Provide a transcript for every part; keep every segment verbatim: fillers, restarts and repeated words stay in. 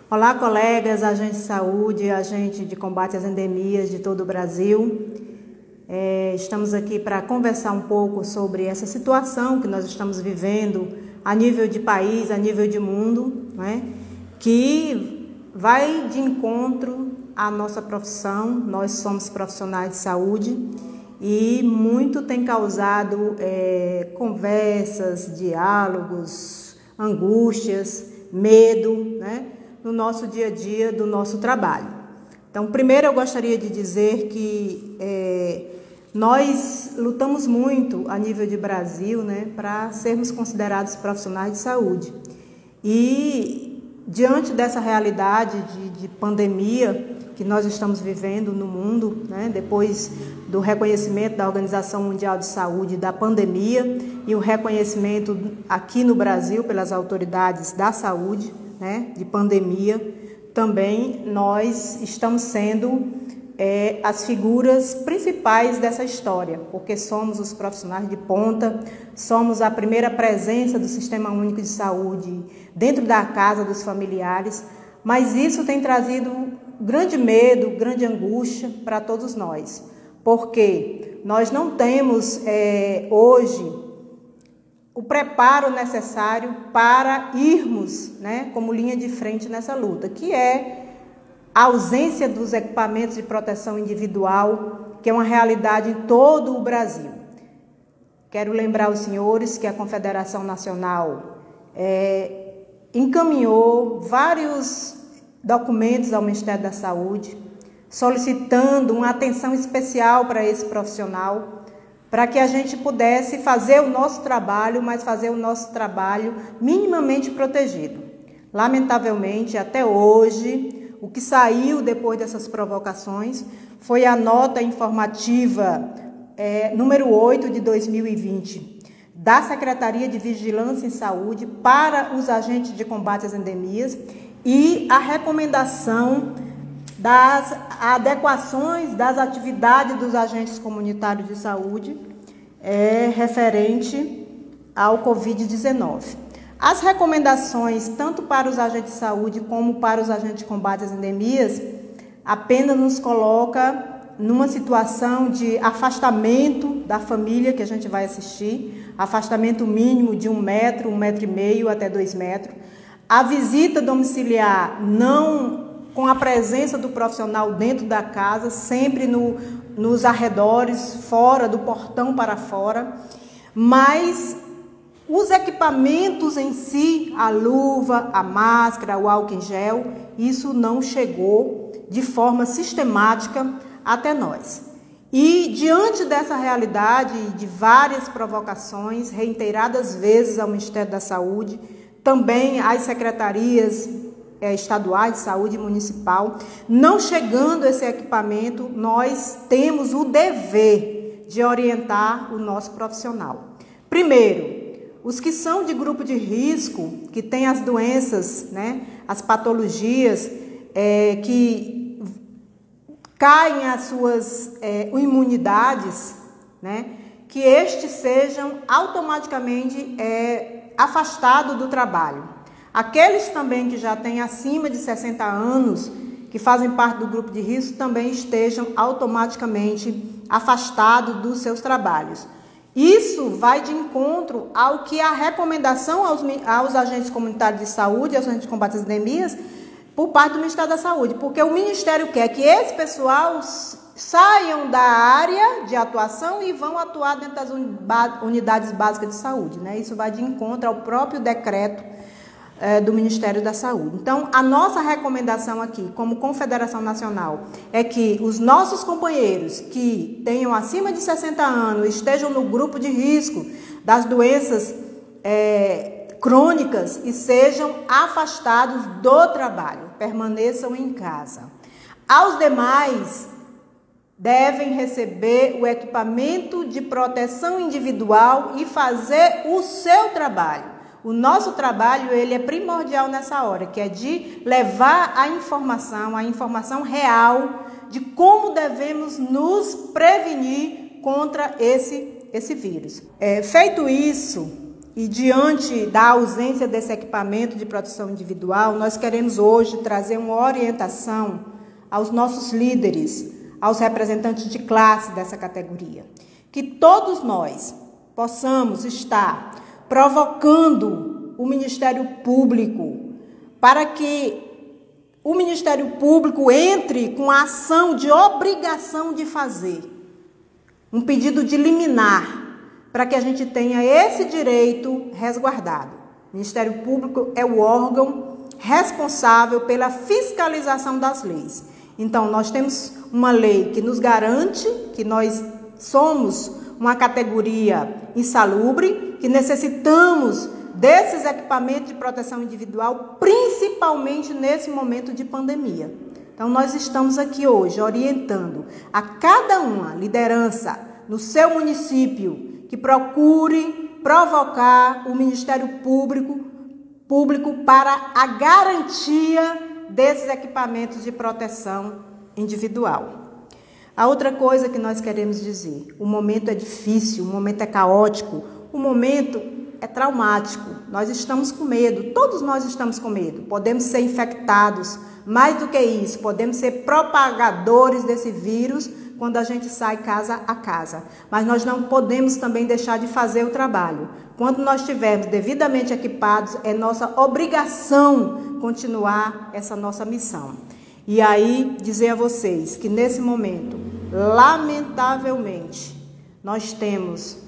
Olá, colegas, agentes de saúde, agentes de combate às endemias de todo o Brasil. É, estamos aqui para conversar um pouco sobre essa situação que nós estamos vivendo a nível de país, a nível de mundo, né? Que vai de encontro à nossa profissão. Nós somos profissionais de saúde e muito tem causado é, conversas, diálogos, angústias, medo, né? No nosso dia a dia do nosso trabalho. Então, primeiro eu gostaria de dizer que é, nós lutamos muito a nível de Brasil, né, para sermos considerados profissionais de saúde. E diante dessa realidade de, de pandemia que nós estamos vivendo no mundo, né, depois do reconhecimento da Organização Mundial de Saúde da pandemia e o reconhecimento aqui no Brasil pelas autoridades da saúde, né, de pandemia, também nós estamos sendo é, as figuras principais dessa história, porque somos os profissionais de ponta, somos a primeira presença do Sistema Único de Saúde dentro da casa dos familiares, mas isso tem trazido grande medo, grande angústia para todos nós, porque nós não temos é, hoje o preparo necessário para irmos, né, como linha de frente nessa luta, que é a ausência dos equipamentos de proteção individual, que é uma realidade em todo o Brasil. Quero lembrar aos senhores que a Confederação Nacional é, encaminhou vários documentos ao Ministério da Saúde, solicitando uma atenção especial para esse profissional, para que a gente pudesse fazer o nosso trabalho, mas fazer o nosso trabalho minimamente protegido. Lamentavelmente, até hoje, o que saiu depois dessas provocações foi a nota informativa é, número oito de dois mil e vinte, da Secretaria de Vigilância em Saúde para os agentes de combate às endemias e a recomendação das adequações das atividades dos agentes comunitários de saúde é, referente ao covid dezenove. As recomendações, tanto para os agentes de saúde como para os agentes de combate às endemias, apenas nos coloca numa situação de afastamento da família que a gente vai assistir, afastamento mínimo de um metro, um metro e meio até dois metros. A visita domiciliar não com a presença do profissional dentro da casa, sempre no, nos arredores, fora do portão para fora, mas os equipamentos em si, a luva, a máscara, o álcool em gel, isso não chegou de forma sistemática até nós. E diante dessa realidade de várias provocações, reiteradas vezes ao Ministério da Saúde, também às secretarias estaduais de saúde municipal, não chegando esse equipamento, nós temos o dever de orientar o nosso profissional. Primeiro, os que são de grupo de risco, que têm as doenças, né, as patologias, é, que caem as suas é, imunidades, né, que estes sejam automaticamente é, afastados do trabalho. Aqueles também que já têm acima de sessenta anos, que fazem parte do grupo de risco, também estejam automaticamente afastados dos seus trabalhos. Isso vai de encontro ao que a recomendação aos, aos agentes comunitários de saúde, aos agentes de combate às endemias, por parte do Ministério da Saúde, porque o Ministério quer que esse pessoal saiam da área de atuação e vão atuar dentro das unidades básicas de saúde, né? Isso vai de encontro ao próprio decreto do Ministério da Saúde. Então, a nossa recomendação aqui, como Confederação Nacional, é que os nossos companheiros que tenham acima de sessenta anos, estejam no grupo de risco das doenças é, crônicas e sejam afastados do trabalho, permaneçam em casa. Aos demais, devem receber o equipamento de proteção individual e fazer o seu trabalho. O nosso trabalho, ele é primordial nessa hora, que é de levar a informação, a informação real de como devemos nos prevenir contra esse, esse vírus. É, feito isso, e diante da ausência desse equipamento de proteção individual, nós queremos hoje trazer uma orientação aos nossos líderes, aos representantes de classe dessa categoria, que todos nós possamos estar provocando o Ministério Público para que o Ministério Público entre com a ação de obrigação de fazer um pedido de liminar para que a gente tenha esse direito resguardado. O Ministério Público é o órgão responsável pela fiscalização das leis. Então, nós temos uma lei que nos garante que nós somos uma categoria insalubre, que necessitamos desses equipamentos de proteção individual, principalmente nesse momento de pandemia. Então, nós estamos aqui hoje orientando a cada uma liderança no seu município que procure provocar o Ministério Público, Público para a garantia desses equipamentos de proteção individual. A outra coisa que nós queremos dizer, o momento é difícil, o momento é caótico, o momento é traumático, nós estamos com medo, todos nós estamos com medo, podemos ser infectados, mais do que isso, podemos ser propagadores desse vírus quando a gente sai casa a casa, mas nós não podemos também deixar de fazer o trabalho. Quando nós estivermos devidamente equipados, é nossa obrigação continuar essa nossa missão. E aí, dizer a vocês que nesse momento, lamentavelmente, nós temos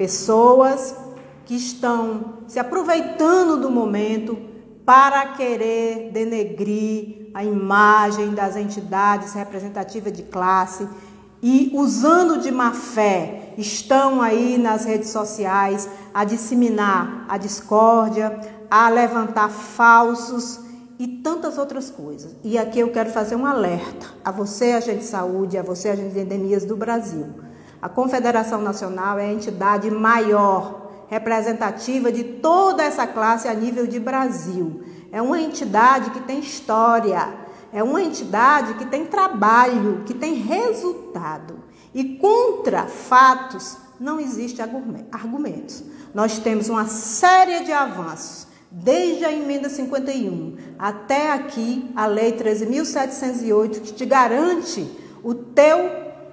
pessoas que estão se aproveitando do momento para querer denegrir a imagem das entidades representativas de classe e, usando de má fé, estão aí nas redes sociais a disseminar a discórdia, a levantar falsos e tantas outras coisas. E aqui eu quero fazer um alerta a você, agente de saúde, a você, agente de endemias do Brasil. A Confederação Nacional é a entidade maior representativa de toda essa classe a nível de Brasil. É uma entidade que tem história, é uma entidade que tem trabalho, que tem resultado. E contra fatos não existe argumentos. Nós temos uma série de avanços, desde a emenda cinquenta e um até aqui a lei treze mil setecentos e oito, que te garante o teu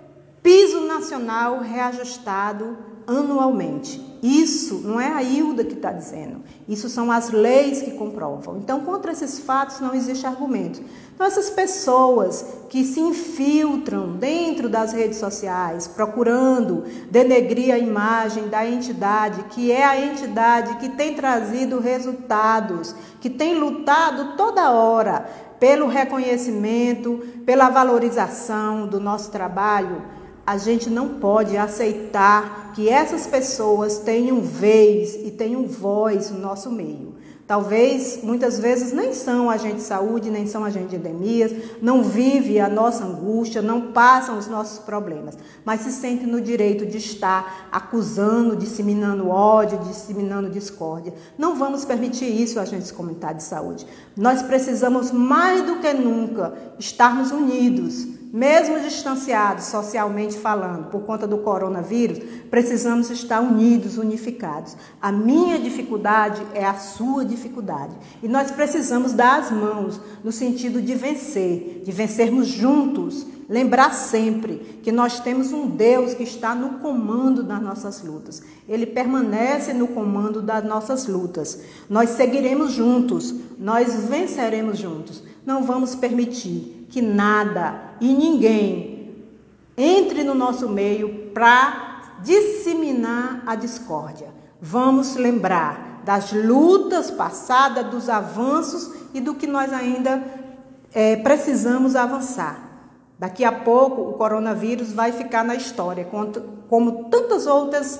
piso nacional reajustado anualmente. Isso não é a Hilda que está dizendo, isso são as leis que comprovam. Então, contra esses fatos não existe argumento. Então, essas pessoas que se infiltram dentro das redes sociais, procurando denegrir a imagem da entidade, que é a entidade que tem trazido resultados, que tem lutado toda hora pelo reconhecimento, pela valorização do nosso trabalho, a gente não pode aceitar que essas pessoas tenham vez e tenham voz no nosso meio. Talvez, muitas vezes, nem são agentes de saúde, nem são agentes de endemias, não vivem a nossa angústia, não passam os nossos problemas, mas se sentem no direito de estar acusando, disseminando ódio, disseminando discórdia. Não vamos permitir isso, agentes comunitários de saúde. Nós precisamos, mais do que nunca, estarmos unidos. Mesmo distanciados socialmente falando, por conta do coronavírus, precisamos estar unidos, unificados. A minha dificuldade é a sua dificuldade. E nós precisamos dar as mãos no sentido de vencer, de vencermos juntos. Lembrar sempre que nós temos um Deus que está no comando das nossas lutas. Ele permanece no comando das nossas lutas. Nós seguiremos juntos, nós venceremos juntos. Não vamos permitir que nada e ninguém entre no nosso meio para disseminar a discórdia. Vamos lembrar das lutas passadas, dos avanços e do que nós ainda é, precisamos avançar. Daqui a pouco o coronavírus vai ficar na história, como tantas outras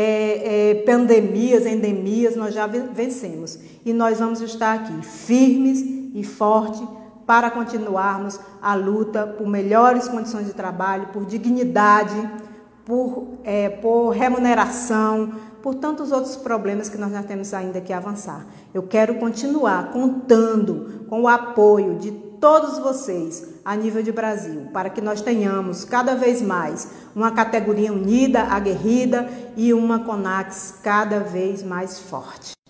é, é, pandemias, endemias, nós já vencemos. E nós vamos estar aqui firmes e fortes para continuarmos a luta por melhores condições de trabalho, por dignidade, por, é, por remuneração, por tantos outros problemas que nós já temos ainda que avançar. Eu quero continuar contando com o apoio de todos vocês a nível de Brasil, para que nós tenhamos cada vez mais uma categoria unida, aguerrida e uma CONAX cada vez mais forte.